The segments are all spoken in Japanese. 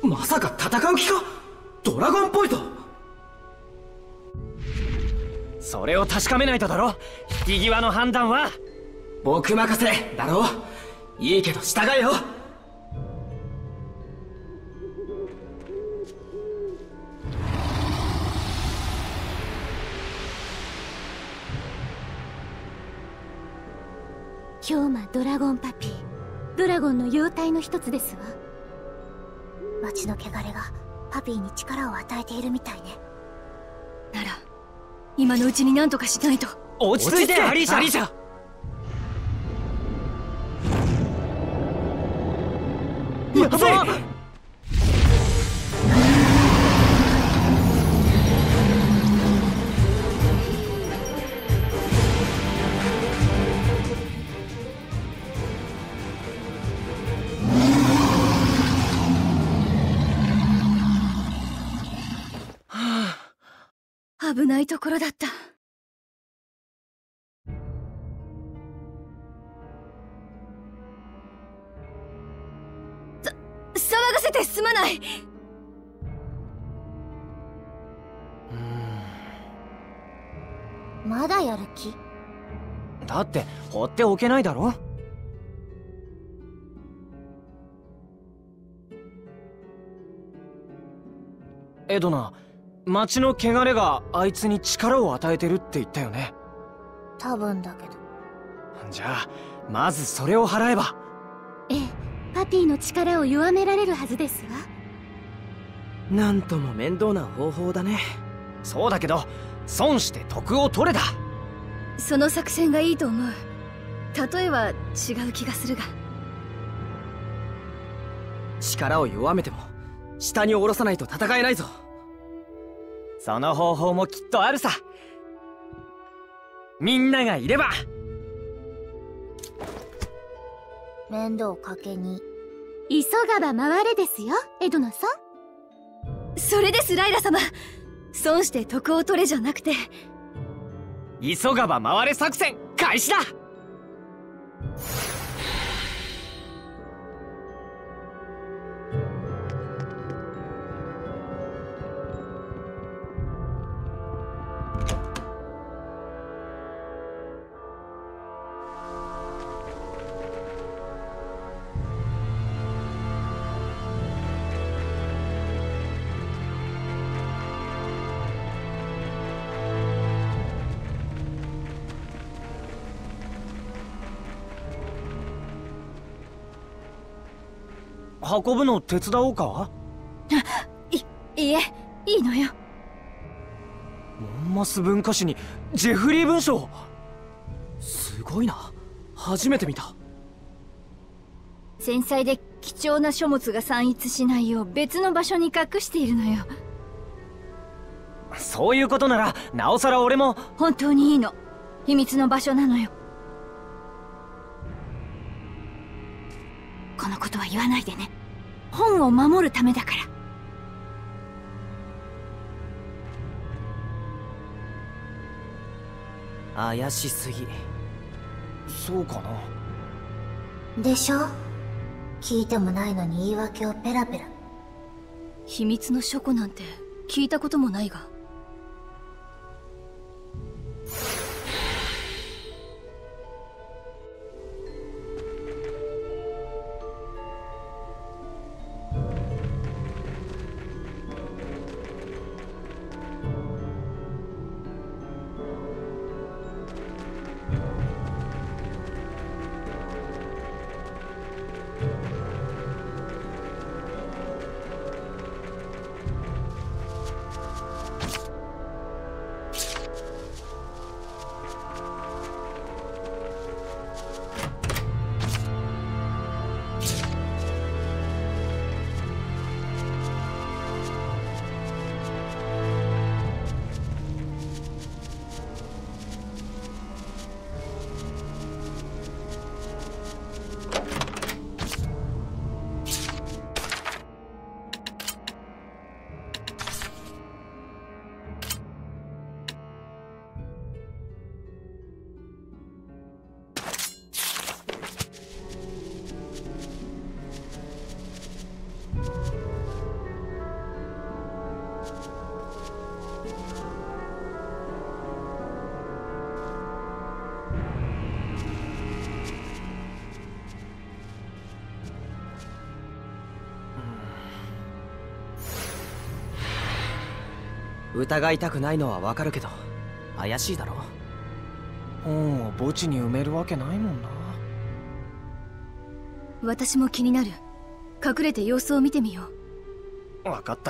まさか戦う気か？ドラゴンポイント。 それを確かめないとだろ。引き際の判断は僕任せだろ。いいけど従えよ。 氷魔ドラゴンパピー、ドラゴンの妖体の一つですわ。町の汚れがパピーに力を与えているみたいね。 なら今のうちに何とかしないと。 落ち着いてアリーシャ。アリーシャ、やばい。 危ないところだった。騒がせてすまない。 まだやる気？ だって放っておけないだろ。エドナ、町の汚れがあいつに力を与えてるって言ったよね。 多分だけど。 じゃあまずそれを払えば。 ええ、パピーの力を弱められるはずですわ。 なんとも面倒な方法だね。 そうだけど損して得を取れだ。 その作戦がいいと思う。例えは違う気がするが。 力を弱めても下に下ろさないと戦えないぞ。 その方法もきっとあるさ。みんながいれば。 面倒かけに急がば回れですよ、エドナさん。 それですライラ様。損して得を取れじゃなくて、 急がば回れ作戦開始だ。運ぶの手伝おうか？ いいえ、いいのよ。 モンマス文化史にジェフリー文章。 すごいな、初めて見た。 繊細で貴重な書物が散逸しないよう別の場所に隠しているのよ。 そういうことならなおさら俺も。 本当にいいの。秘密の場所なのよ。このことは言わないでね。本を守るためだから。 怪しすぎ。 そうかな。 でしょ？聞いてもないのに言い訳をペラペラ。 秘密の書庫なんて聞いたこともないが。 疑いたくないのはわかるけど怪しいだろ。 本を墓地に埋めるわけないもんな。 私も気になる。隠れて様子を見てみよう。分かった。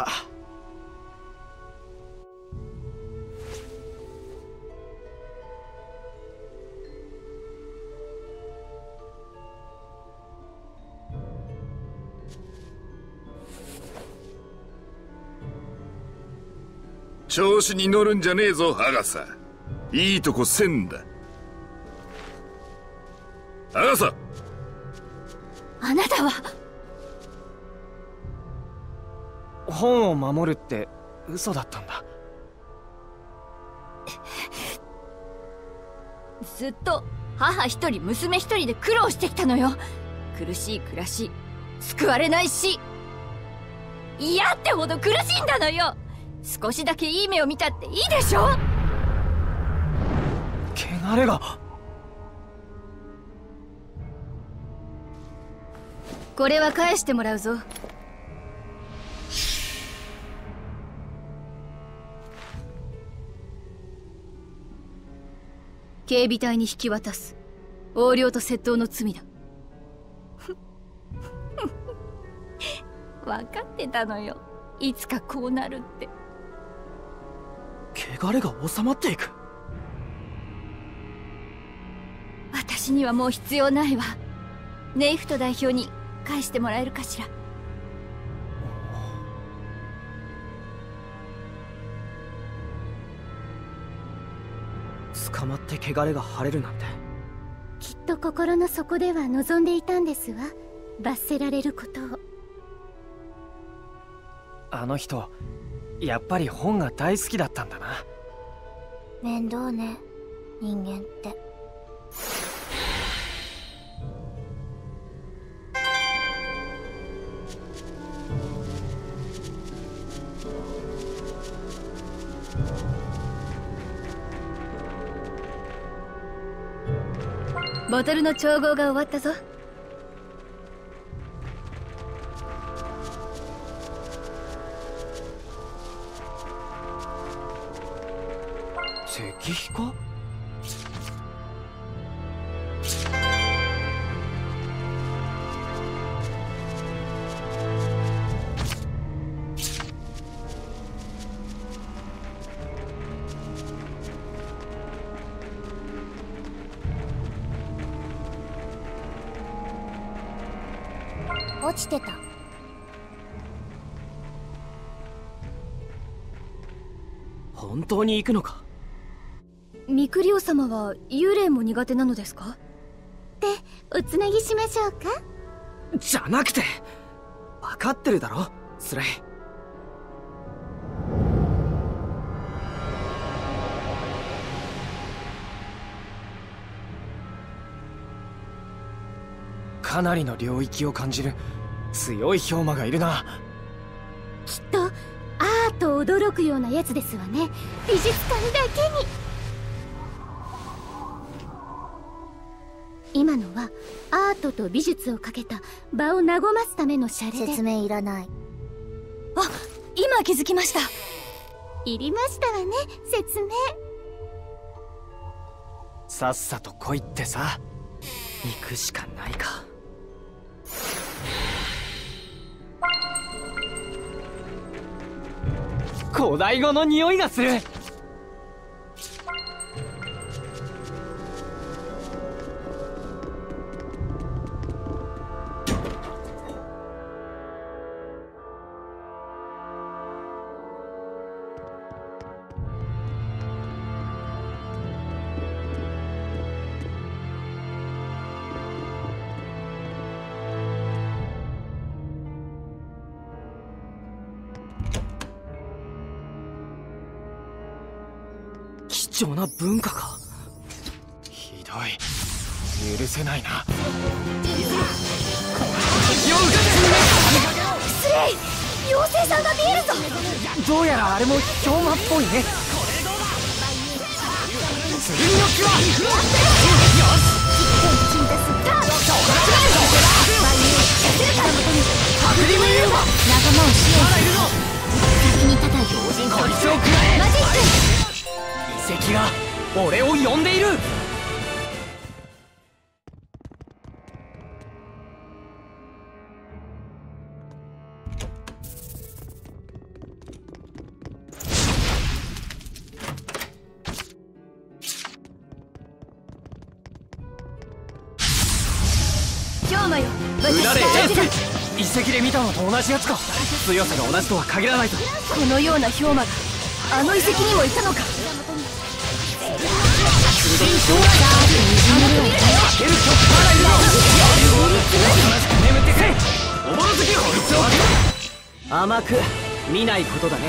調子に乗るんじゃねえぞ、アガサ。いいとこせんだ。アガサ。 あなたは。 本を守るって嘘だったんだ。 ずっと母一人娘一人で苦労してきたのよ。苦しい暮らし、救われないし、嫌ってほど苦しんだのよ。少しだけいい目を見たっていいでしょ。 汚れが。 これは返してもらうぞ。警備隊に引き渡す。横領と窃盗の罪だ。 分かってたのよ、いつかこうなるって。 汚れが収まっていく。 私にはもう必要ないわ。ネイフト代表に返してもらえるかしら。 捕まって汚れが晴れるなんて。 きっと心の底では望んでいたんですわ、罰せられることを。 あの人やっぱり本が大好きだったんだな。 面倒ね、人間って。 ボトルの調合が終わったぞ。 石碑か？ 落ちてた。 本当に行くのか？ ミクリオ様は幽霊も苦手なのですか？ で、おつなぎしましょうか？ じゃなくて、分かってるだろ、スレイ。 かなりの領域を感じる強い氷魔がいるな。 きっとアート驚くようなやつですわね。美術館だけに。今のはアートと美術をかけた場を和ますためのシャレで。 説明いらない。 あ、今気づきました。 いりましたわね、説明。 さっさと来いってさ。 行くしかないか。 古代語の匂いがする。 貴重な文化か。 ひどい。許せないな。 スレイ、妖精さんが見えるぞ。 どうやらあれも氷魔っぽいね。剣の木は仲間を支援する。先に叩いてこいつを食らえ。 俺を呼んでいる。 氷馬よ、 うなれエー私がス。遺跡で見たのと同じやつか。強さが同じとは限らないぞ。 このような氷馬があの遺跡にもいたのか。 甘く見ないことだね。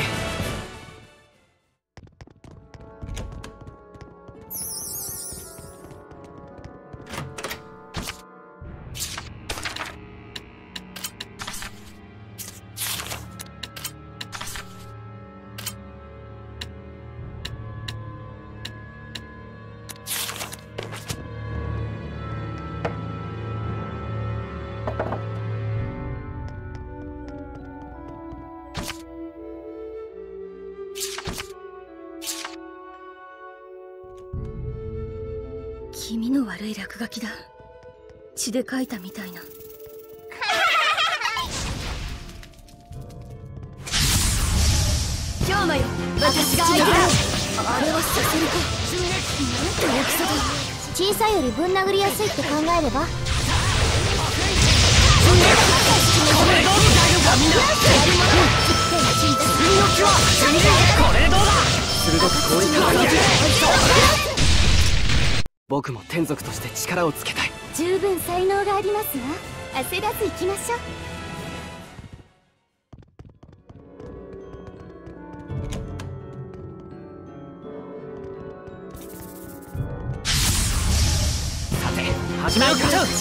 気味の悪い落書きだ。血で描いたみたいな。氷馬よ、私が相手だ。あれはさせるか。なんて大きさだ。 小さいよりぶん殴りやすいって考えれば。 僕も天族として力をつけたい。 十分才能がありますわ。焦らず行きましょう。 さて始めようか。新将来か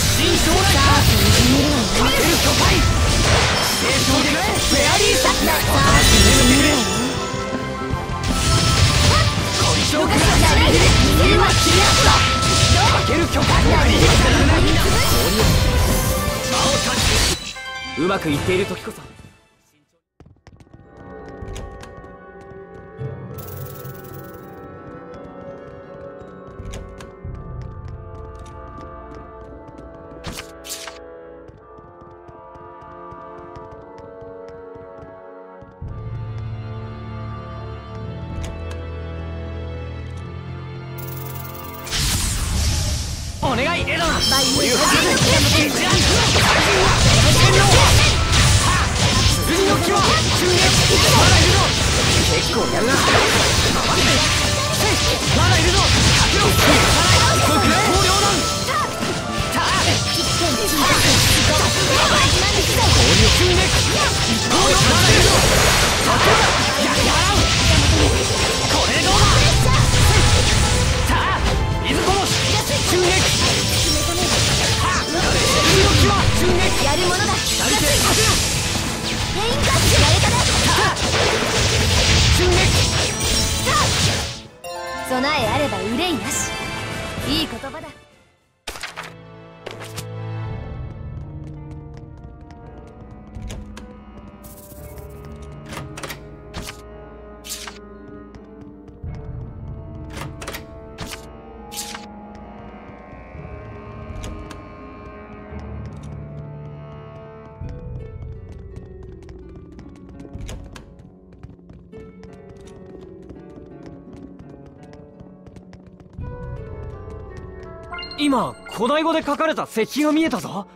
ける巨体聖将でフェアリーサッカーうまくいっている時こそ。お願いエドナ。結構やるな。まだいるぞ。 やるものだ。レインガッシュやれたね。備えあれば憂いなし。いい言葉だ。 今古代語で書かれた石碑が見えたぞ。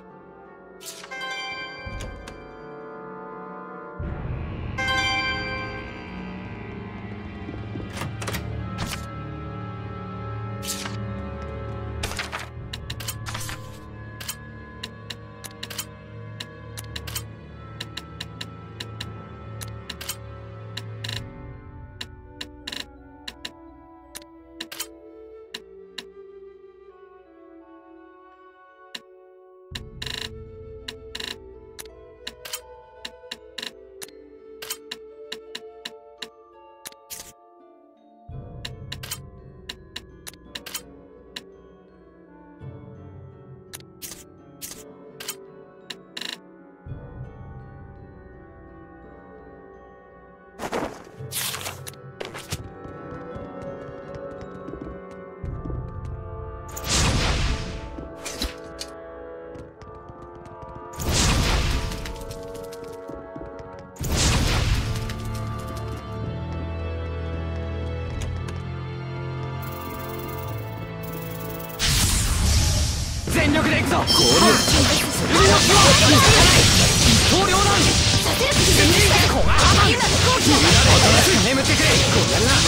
くぞ。氷を剣の気は一刀両断。全人間古賀ハマン。おとなしく眠ってくれ。こうやるな。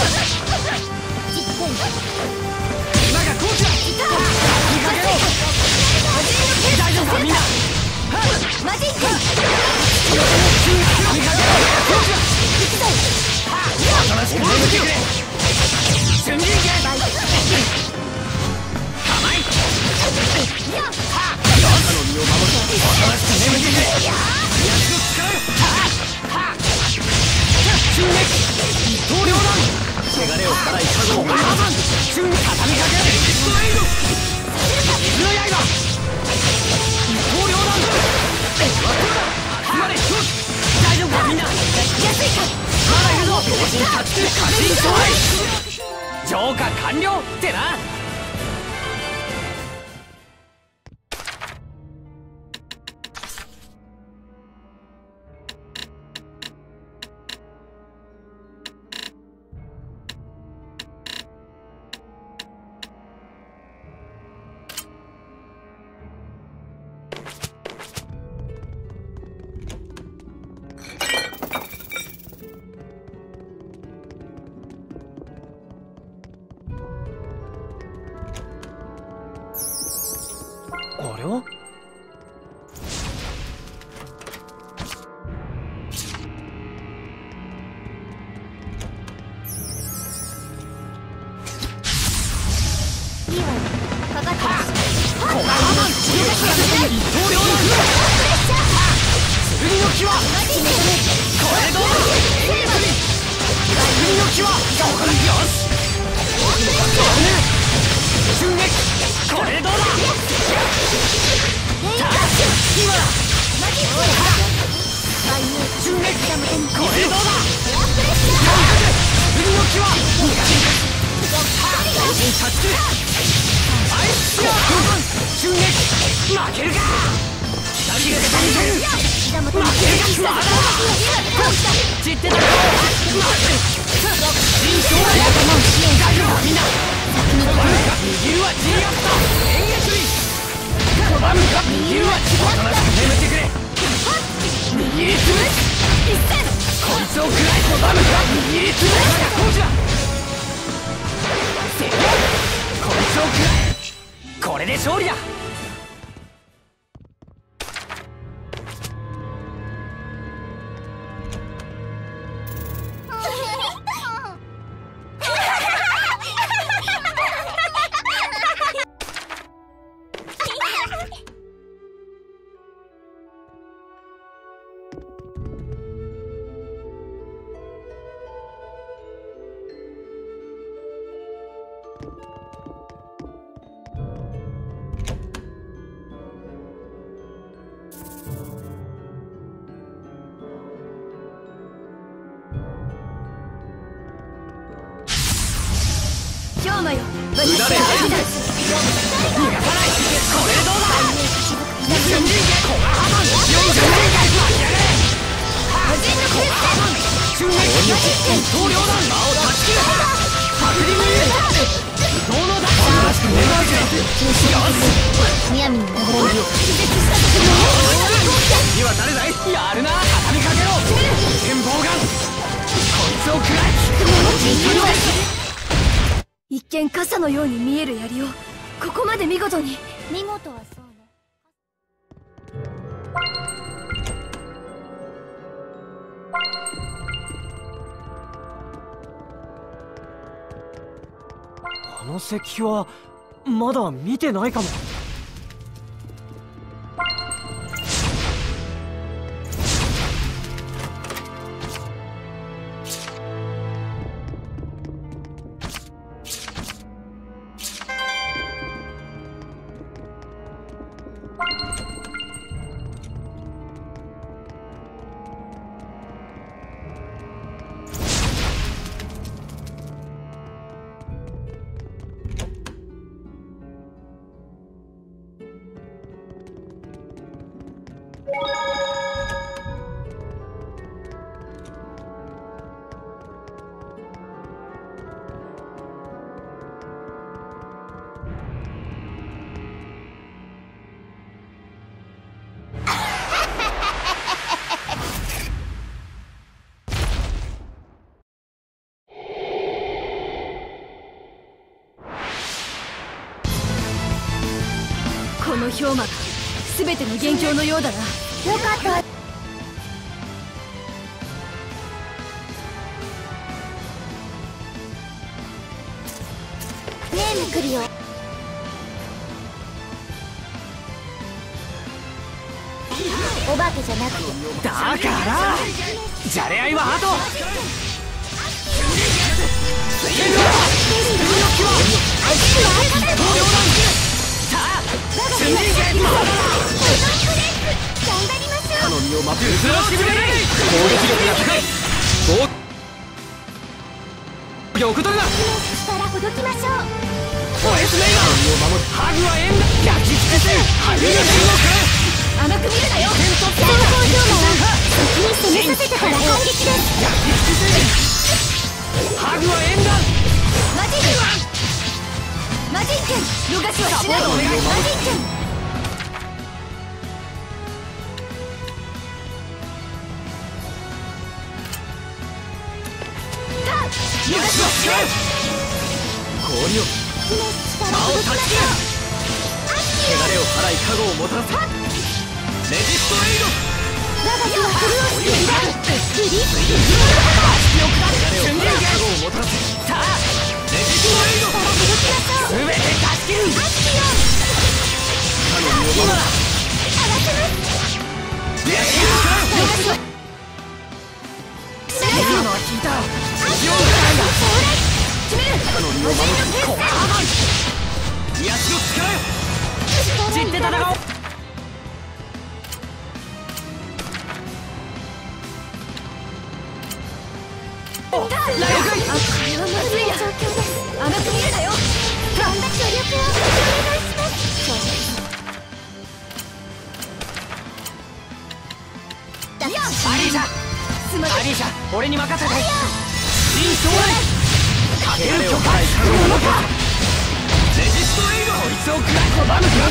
今が好機だ。見かけろ。大丈夫かみんな。 マジック。 見かけろ。おとなしく眠ってくれ。全人間構い。あなたの身を守る。おとなしく眠ってくれ。奴の力よ。瞬撃一刀両断。汚れを払い加護を守る。瞬に畳みかける。ストレイド水の刃一刀両断。集まれ狂気。大丈夫かみんな。まだいるぞ。同時に勝ち過信勝利。浄化完了ってな。あれはこれで勝利だ。 一見傘のように見える槍をここまで見事に。 見事はそうね。 あの石碑はまだ見てないかも。 この氷馬が全ての元凶のようだな。 よかった。ねえめくるよ。お化けじゃなくて。 だからじゃれ合いは後。 頑張りましょう。 の身をまくる攻撃力が高い。おことだ。 力ほどきましょう。 フォレスメイガー身を守る。ハグはエンド焼き尽くせ。ハグが天甘く見るなよ。 先行氷馬は先に攻めさせてから攻撃です。 焼き尽くせ。ハグはエンド。 マジンマジン君逃しはしない。マジン君よしよしよし。氷を魔を断ち切る。汚れを払い加護をもたらせ。レジストエイド。 我が手はフルオスでいらん。リリース。 汚れを払い加護をもたらせ。さあレジストエイド。全て断ち切る。他の身を守る。今のは聞いた。他の身を守る。癒しの力よ。散って戦おう。 これはまずいな。甘く見るなよ。 頑張って協力をお願いします。 アリーシャアリーシャ俺に任せて。新将来かける許可ものか。レジストエイド。こいつを食らい拒むか。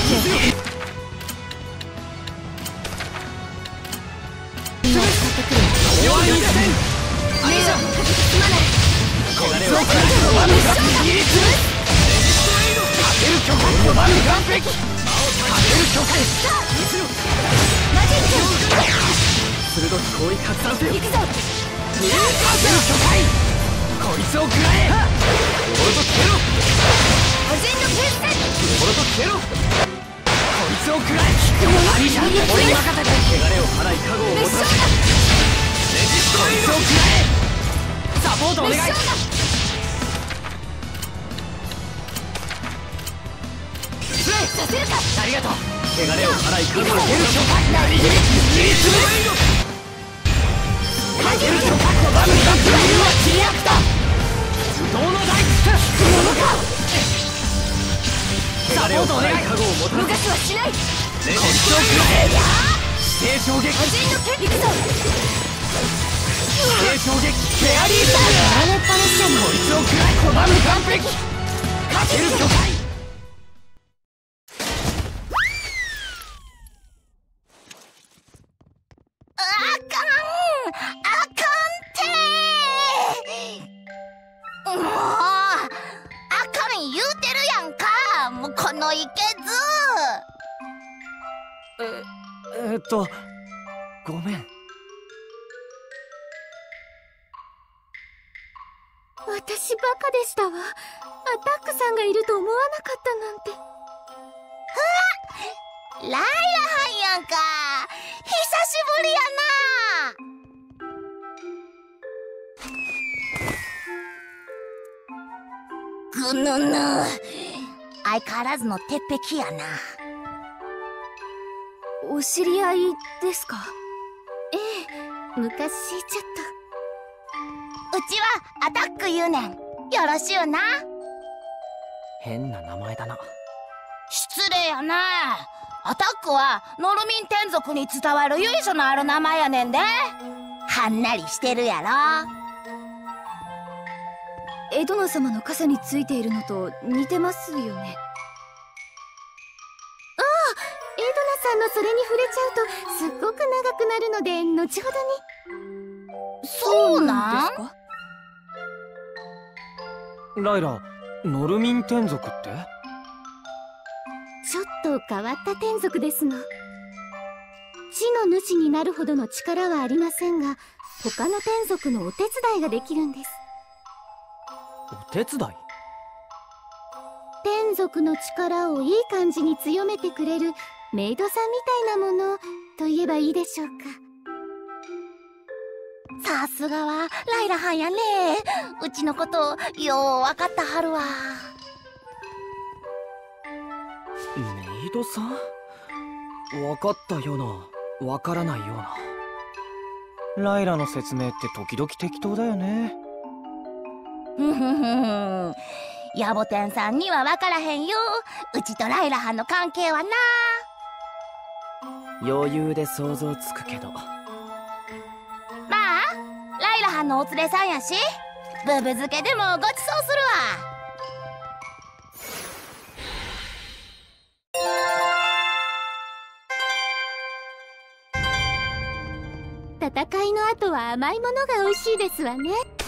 弱い一戦。アリーシャすまない。 こいつを食らい拒むか。レジストエイド。かける許可拒む完璧。かける許可マジン君鋭き氷拡散せよ。 行くぞ。 かける許可。こいつを食らえ。俺と消えろ。 おじんのペースで俺と消えろ。こいつを食らえ。アリーシャ俺に任せて。汚れを払い加護をもたらせ。レジストエイド。こいつを食らえ。サポートお願い。 させるか。 ありがとう。汚れを払い加護をもたらせ。リリースエイド。かける許可拒むか。理由は切り合った。不動の大地か。引くものか。サポートお願い。加護をもたらせ。 逃しはしない。 レジストエイド。指定衝撃。 おじんのペ行くぞ。 指定衝撃。フェアリーサー。 やられっぱなしじゃない。 こいつを食らい拒む完璧。かける許可。ごめん。 私バカでしたわ。アタックさんがいると思わなかったなんて。 ライラはんやんか。久しぶりやな。ぐぬぬ。相変わらずの鉄壁やな。 お知り合いですか？ ええ、昔ちょっと。 うちはアタック言うねん。よろしゅうな。 変な名前だな。 失礼やな。アタックはノルミン天族に伝わる由緒のある名前やねんで。はんなりしてるやろ。 エドナ様の傘についているのと似てますよね。 エドナさんのそれに触れちゃうとすっごく長くなるので後ほどに。 そうなんですか？ ライラ、ノルミン天族って？ ちょっと変わった天族ですの。地の主になるほどの力はありませんが、他の天族のお手伝いができるんです。 お手伝い？ 天族の力をいい感じに強めてくれるメイドさんみたいなものと言えばいいでしょうか。 さすがはライラはんやね。うちのことよう分かったはるわ。 メイドさん？分かったような分からないような。ライラの説明って時々適当だよね。 ふふふ野暮天さんには分からへんよ。うちとライラはんの関係はな。 余裕で想像つくけど。 まあライラはんのお連れさんやし、ブブ漬けでもごちそうするわ。 戦いの後は甘いものが美味しいですわね。